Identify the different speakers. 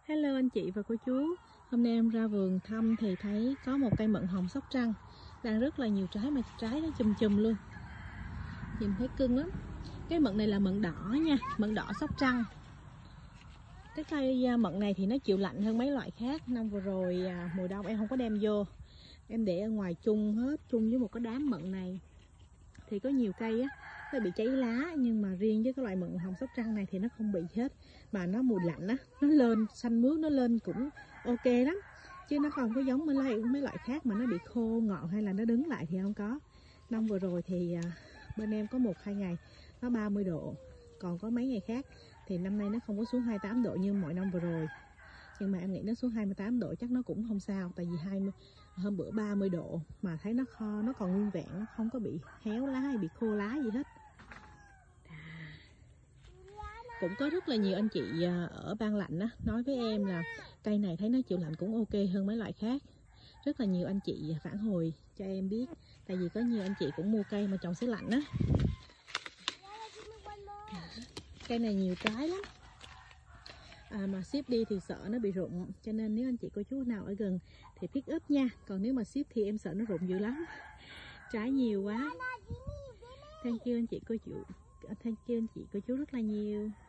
Speaker 1: Hello anh chị và cô chú. Hôm nay em ra vườn thăm thì thấy có một cây mận hồng Sóc Trăng đang rất là nhiều trái, mà trái nó chùm chùm luôn, nhìn thấy cưng lắm. Cái mận này là mận đỏ nha, mận đỏ Sóc Trăng. Cái cây mận này thì nó chịu lạnh hơn mấy loại khác. Năm vừa rồi mùa đông em không có đem vô, em để ở ngoài chung hết, chung với một cái đám mận này. Thì có nhiều cây á nó bị cháy lá, nhưng mà riêng với cái loại mận hồng Sóc Trăng này thì nó không bị hết. Mà nó mùa lạnh á, nó lên xanh mướt, nó lên cũng ok lắm, chứ nó không có giống mấy loại khác mà nó bị khô ngọn hay là nó đứng lại thì không có. Năm vừa rồi thì bên em có 1-2 ngày nó 30 độ, còn có mấy ngày khác thì năm nay nó không có xuống 28 độ như mọi năm vừa rồi. Nhưng mà em nghĩ nó xuống 28 độ chắc nó cũng không sao, tại vì hôm bữa 30 độ mà thấy nó nó còn nguyên vẹn, nó không có bị héo lá hay bị khô lá gì hết. Cũng có rất là nhiều anh chị ở Ban Lạnh á nói với em là cây này thấy nó chịu lạnh cũng ok hơn mấy loại khác. Rất là nhiều anh chị phản hồi cho em biết, tại vì có nhiều anh chị cũng mua cây mà trồng xứ lạnh á. Cây này nhiều trái lắm, mà ship đi thì sợ nó bị rụng, cho nên nếu anh chị cô chú nào ở gần thì pick up nha, còn nếu mà ship thì em sợ nó rụng dữ lắm, trái nhiều quá. Thank you anh chị cô chú rất là nhiều.